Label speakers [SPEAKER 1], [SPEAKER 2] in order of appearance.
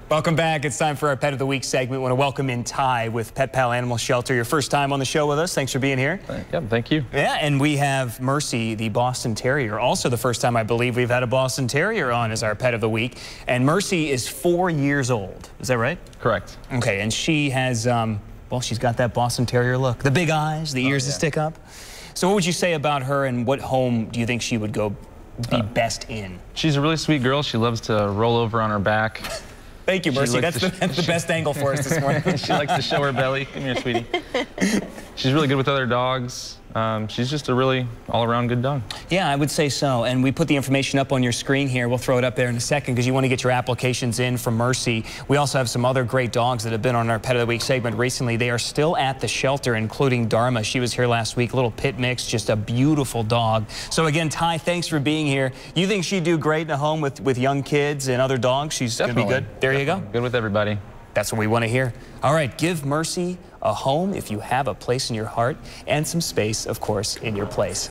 [SPEAKER 1] Welcome back. It's time for our Pet of the Week segment. We want to welcome in Ty with Pet Pal Animal Shelter. Your first time on the show with us. Thanks for being here.
[SPEAKER 2] Yep, thank you.
[SPEAKER 1] Yeah, and we have Mercy, the Boston Terrier. Also the first time I believe we've had a Boston Terrier on as our Pet of the Week. And Mercy is 4 years old. Is that right?
[SPEAKER 2] Correct.
[SPEAKER 1] Okay, and she has, well, she's got that Boston Terrier look. The big eyes, the ears that stick up. So what would you say about her, and what home do you think she would be best in?
[SPEAKER 2] She's a really sweet girl. She loves to roll over on her back.
[SPEAKER 1] Thank you, Mercy. That's the best angle for us this morning.
[SPEAKER 2] She likes to show her belly. Come here, sweetie. She's really good with other dogs. She's just a really all-around good dog.
[SPEAKER 1] Yeah, I would say so. And we put the information up on your screen here. We'll throw it up there in a second because you want to get your applications in for Mercy. We also have some other great dogs that have been on our Pet of the Week segment recently. They are still at the shelter, including Dharma. She was here last week. Little pit mix, just a beautiful dog. So again, Ty, thanks for being here. You think she'd do great in a home with young kids and other dogs? She's going to be good? There you go.
[SPEAKER 2] Good with everybody.
[SPEAKER 1] That's what we want to hear. All right, give Mercy a home if you have a place in your heart and some space, of course, in your place.